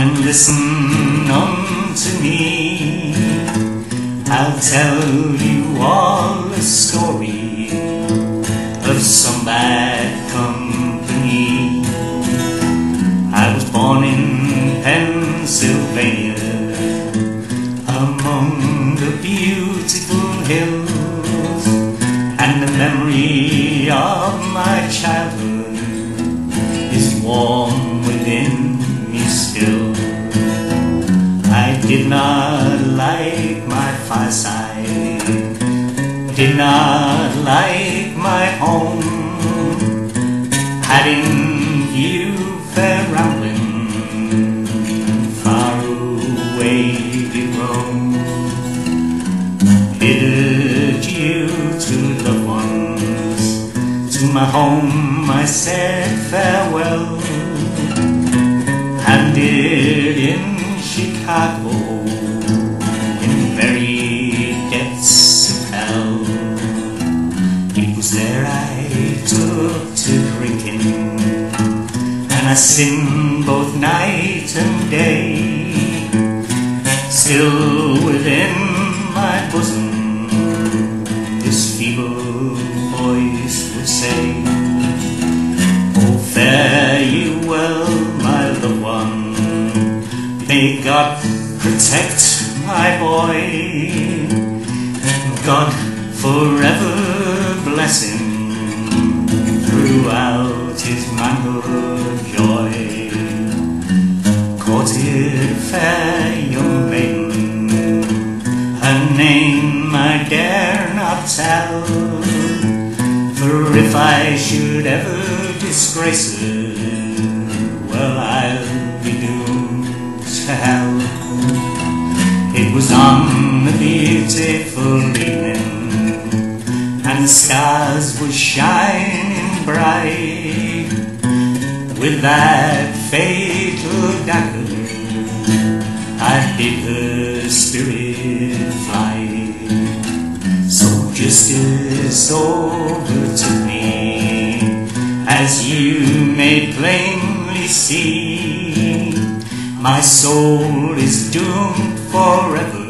and listen unto me. I'll tell you all a story of some bad company. I was born in Pennsylvania, among the beautiful hills, and the memory of my childhood is warm within me still. I did not like my fireside, did not like my home, had in view fair rambling, far away did roam. Bid adieu to loved ones, to my home I said farewell, landed in Chicago in very depths of hell. It was there I took to drinking, and I sinned both night and day. Still within my bosom this feeble voice would say, "Oh, fare you well, my loved one, may God protect my boy, God forever bless him throughout his manhood joy." Courted fair young maiden, her name I dare not tell, for if I should ever disgrace her, well, I'll be doomed to hell. It was on a beautiful evening, and the stars were shining bright. With that fatal dagger I bid her spirit fly. So justice overtook me, as you may plainly see. My soul is doomed forever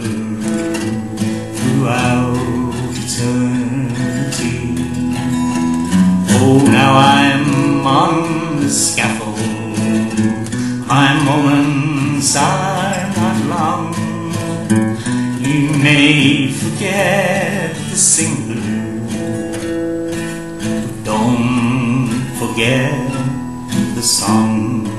throughout eternity. Oh, now I'm on the scaffold, my moments are not long. You may forget the singer, but don't forget the song.